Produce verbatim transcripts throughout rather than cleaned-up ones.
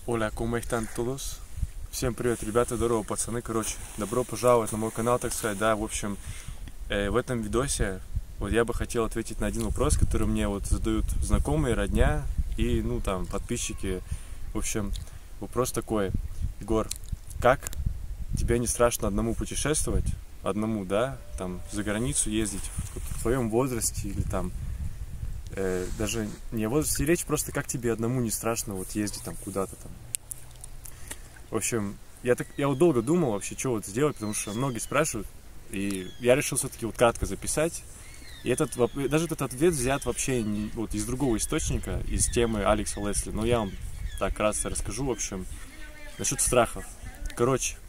Оля, ¿cómo están todos? Всем привет, ребята, здорово, пацаны, короче, добро пожаловать на мой канал, так сказать, да, в общем, э, в этом видосе вот я бы хотел ответить на один вопрос, который мне вот задают знакомые, родня и, ну, там, подписчики. В общем, вопрос такой: Егор, как тебе не страшно одному путешествовать, одному, да, там, за границу ездить вот, в твоем возрасте или там, э, даже не о возрасте речь, просто как тебе одному не страшно вот ездить там куда-то там. В общем, я, так, я вот долго думал вообще, что вот сделать, потому что многие спрашивают, и я решил все-таки вот кратко записать. И этот, даже этот ответ взят вообще не, вот из другого источника, из темы Алекса Лесли. Но я вам так кратко расскажу, в общем, насчет страхов. Короче,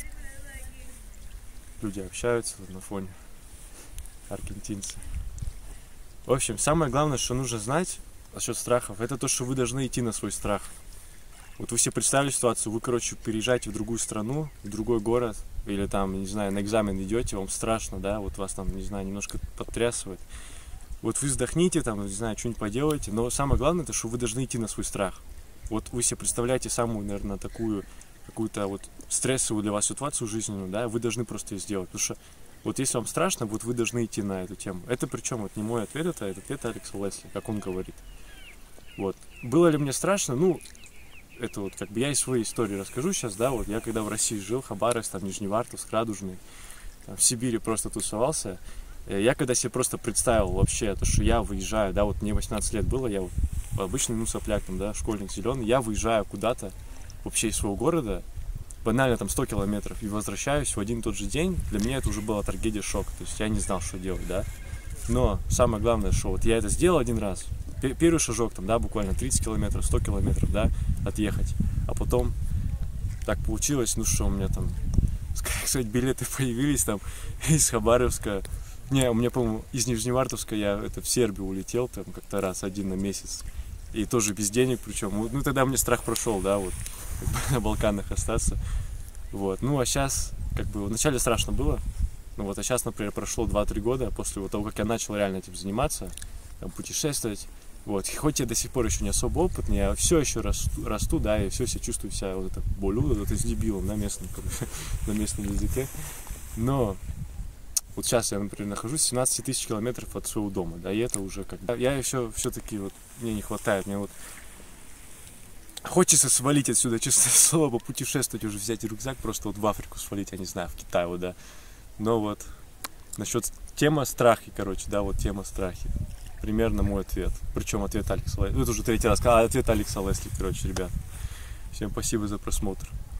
люди общаются на фоне, аргентинцы. В общем, самое главное, что нужно знать насчет страхов, это то, что вы должны идти на свой страх. Вот вы себе представили ситуацию, вы, короче, переезжаете в другую страну, в другой город, или там, не знаю, на экзамен идете, вам страшно, да, вот вас там, не знаю, немножко подтрясывает. Вот вы вздохните, там, не знаю, что-нибудь поделаете, но самое главное, это что вы должны идти на свой страх. Вот вы себе представляете самую, наверное, такую, какую-то вот стрессовую для вас ситуацию жизненную, да, вы должны просто ее сделать, потому что вот если вам страшно, вот вы должны идти на эту тему. Это причем вот не мой ответ, это, это ответ Алекса Лесли, как он говорит. Вот. Было ли мне страшно? Ну, это вот как бы я из своей истории расскажу сейчас, да, вот я когда в России жил, Хабаровск, там, Нижневартовск, Радужный, там, в Сибири просто тусовался, я когда себе просто представил вообще то, что я выезжаю, да, вот мне восемнадцать лет было, я вот обычный, ну, сопляк, там, да, школьник зеленый, я выезжаю куда-то вообще из своего города, банально там сто километров, и возвращаюсь в один и тот же день, для меня это уже была трагедия, шок, то есть я не знал, что делать, да, но самое главное, что вот я это сделал один раз, первый шажок, там, да, буквально тридцать километров, сто километров, да, отъехать. А потом так получилось, ну что, у меня там, сказать, билеты появились там из Хабаровска. Не, у меня, по-моему, из Нижневартовска я это, в Сербию улетел там как-то раз, один на месяц. И тоже без денег, причем. Ну, тогда мне страх прошел, да, вот, как бы на Балканах остаться. Вот. Ну, а сейчас, как бы, вначале страшно было. Ну, вот, а сейчас, например, прошло два-три года после вот того, как я начал реально этим заниматься, там, путешествовать. Вот, хоть я до сих пор еще не особо опытный, я все еще расту, расту, да, и все еще чувствую себя вот это болью, вот это с дебилом на местном, на местном языке. Но вот сейчас я, например, нахожусь в семнадцати тысяч километров от своего дома, да, и это уже как бы... Я еще все-таки, вот, мне не хватает, мне вот... Хочется свалить отсюда, честное слово, попутешествовать, уже взять рюкзак, просто вот в Африку свалить, я не знаю, в Китай, вот, да. Но вот, насчет темы страхи, короче, да, вот тема страхи. Примерно мой ответ. Причем ответ Алекса Лесли. Это уже третий раз. А, ответ Алекса Лесли, короче, ребят. Всем спасибо за просмотр.